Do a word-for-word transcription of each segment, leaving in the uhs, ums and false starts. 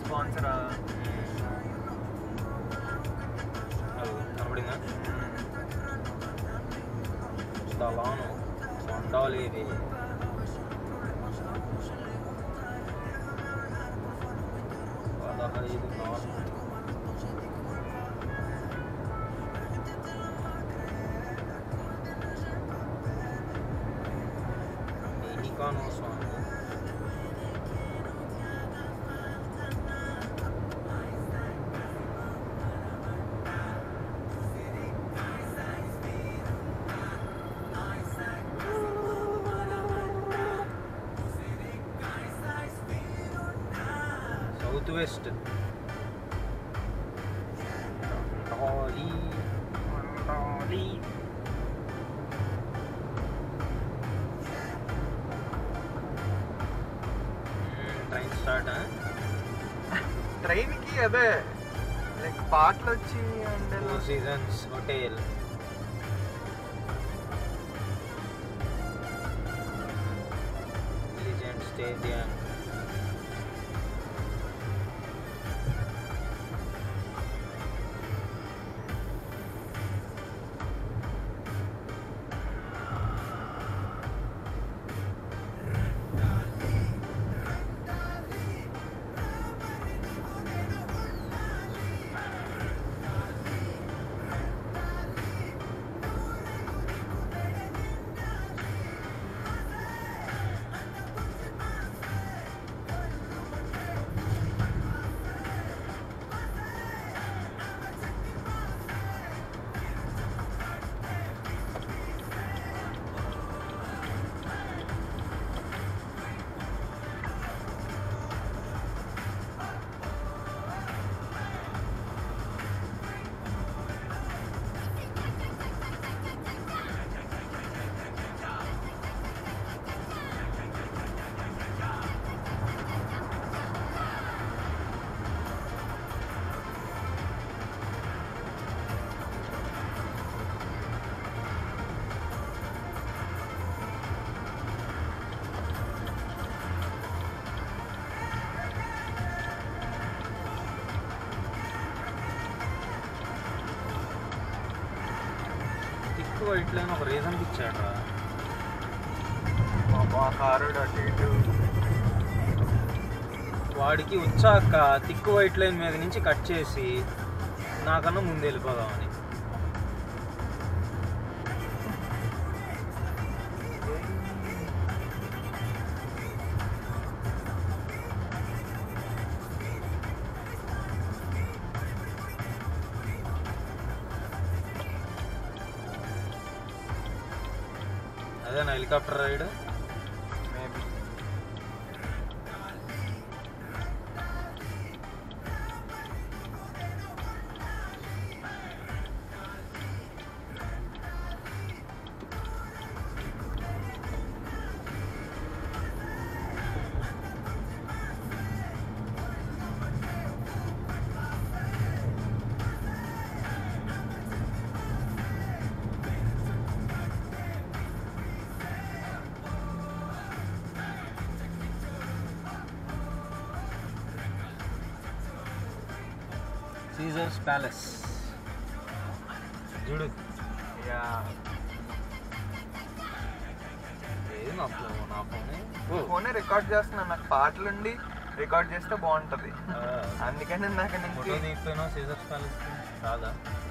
Sponsor కనబడిందా స్థలాను వండాలి ఇది పదహైదు నాలుగు ఎన్నికాను స్వామి సౌత్ వెస్ట్ డాలీ డాలీ ట్రైన్ స్టార్ట్ ట్రైన్కి అదే లైక్ పాటలు వచ్చి అంటే Four Seasons hotel legend stadium white line ఒక రీజన్కి ఇచ్చాడు రా కారు అటు ఇటు వాడికి వచ్చాక తిక్కు వైట్ లైన్ మీద నుంచి కట్ చేసి నాకన్నా ముందు వెళ్ళిపోదామని అదేనా helicopter ride maybe Caesars Palace చూడు యా ఏది నా ఫోన్ నా ఫోనే ఫోనే రికార్డ్ చేస్తున్నాను నాకు పాటలుండి రికార్డ్ చేస్తే బాగుంటుంది అందుకని నాకు ఫోటో తీసిపోయినా సీజర్స్ ప్యాలెస్ రాదా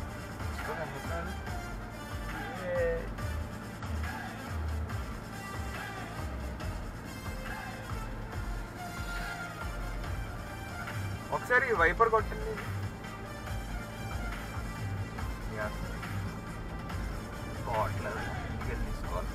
ఒకసారి వైపర్ కొట్టింది పోవట్లేదు తీసుకోవాలి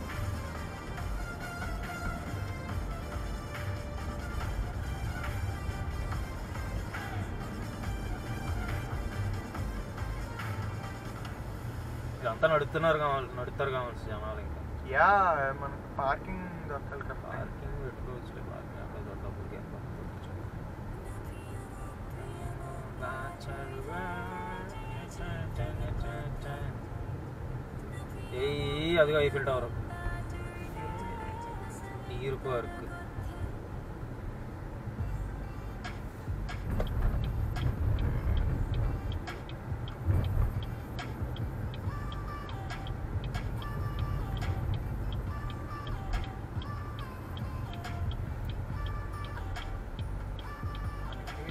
ఇదంతా నడుతున్నారు కావాలి నడుస్తారు కావాల్సి జనాలు ఇంకా యా మనకు పార్కింగ్ దొరకాలి కదా పార్కింగ్ పెట్టుకోవచ్చు పార్కింగ్ అక్కడ డబ్బులకి ఎంత ఏ అదిగా Eiffel Tower deer park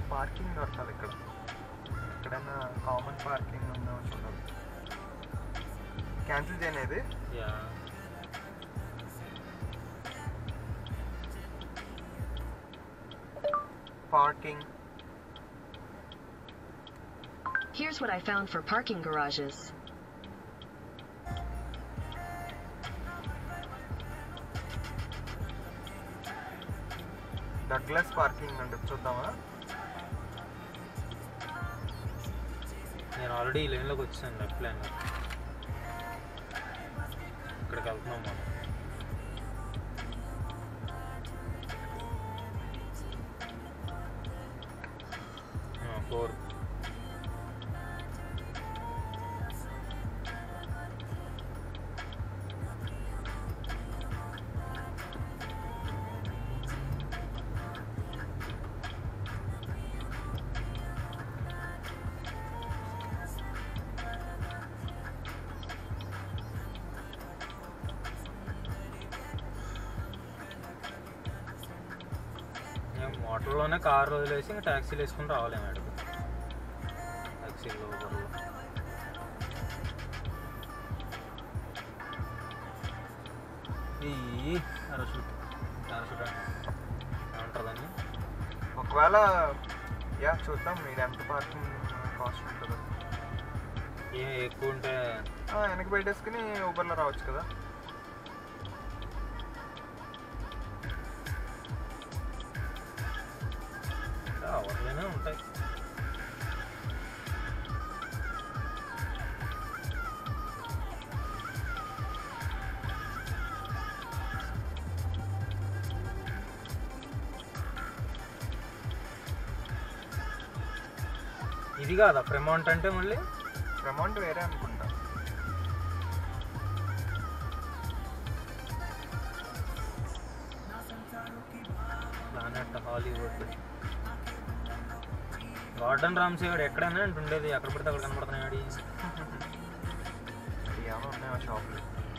parking దొరకాలి ఇక్కడ. ఎక్కడైనా కామన్ పార్కింగ్ ఉందా చూడాలి. క్యాన్సిల్ చేయనేది. Yeah parking. Here's what I found for parking garages. Douglas parking అంటే చూద్దామా? నేను ఆల్రెడీ ఈ లైన్లోకి వచ్చాను, లెఫ్ట్ లైన్. ఇక్కడికి వెళ్తున్నాం మనం. ఫోర్ మోటార్లోనే కార్ వదిలేసి ఇంకా ట్యాక్సీలు వేసుకుని రావాలి మేడం. ట్యాక్సీలో ఊబర్లో ఈ పారాషూట్ పారాషూట్ ఉంటుందని. ఒకవేళ యా చూద్దాం మీరు ఎంత పార్కింగ్ కాస్ట్ ఉంటుందో. ఏ ఎక్కువ ఉంటే వెనక్కి పెట్టేసుకుని ఊబర్లో రావచ్చు కదా. అవర్లోనే ఉంటాయి. ఇది కాదా ఫ్రెమౌంట్ అంటే? మళ్ళీ ఫ్రెమౌంట్ వేరే అనుకుంటా. Planet Hollywood. గార్డెన్ రామ్సీ కూడా ఎక్కడైనా అంటే ఉండేది, ఎక్కడ పడితే అక్కడ కనపడుతున్నాయి. ఆడి ఏమో ఉన్నాయి ఆ షాప్లో.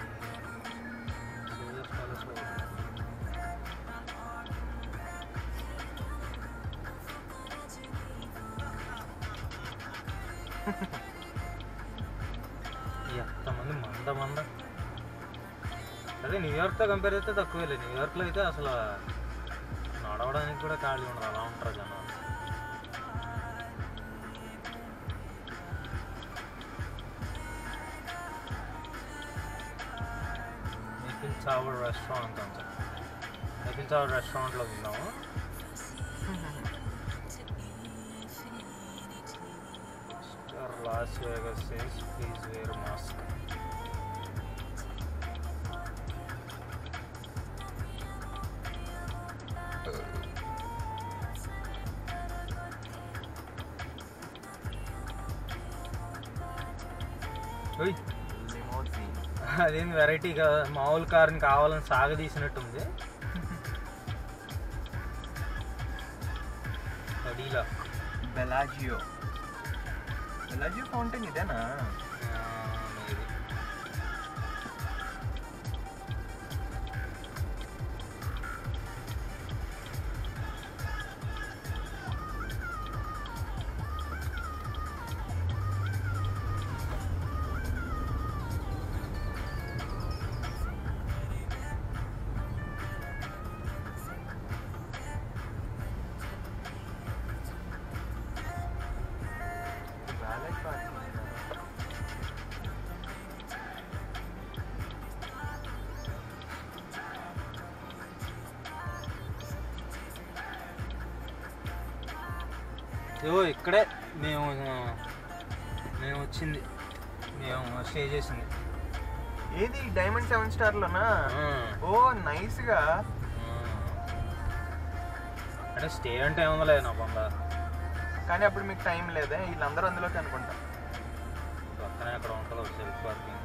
ఎంతమంది మంద మంద. అదే న్యూయార్క్తో కంపేర్ అయితే తక్కువే. న్యూయార్క్లో అయితే అసలు నడవడానికి కూడా ఖాళీ ఉండదు, అలా ఉంటారు జనాలు. నిఖిల్ చావడ్ రెస్టారెంట్ అంట. నిఖిల్ చావడ్ రెస్టారెంట్లో తిన్నాము. Las Vegas says please wear mask. అదేం వెరైటీగా మామూలు కార్ని కావాలని సాగదీసినట్టుంది. అడీలా బెలాజియో. బెలాజియో ఫౌంటైన్ ఇదేనా? ఓ ఇక్కడే మేము మేము వచ్చింది, మేము స్టే చేసింది. ఏది డైమండ్ సెవెన్ స్టార్లోనా? ఓ నైస్గా. అంటే స్టే అంటే ఏముందలే నా బొంద. కానీ అప్పుడు మీకు టైం లేదే, వీళ్ళందరూ అందులోకి అనుకుంటా. పక్కనే అక్కడ ఉంటుంది సెల్ఫ్ పార్కింగ్.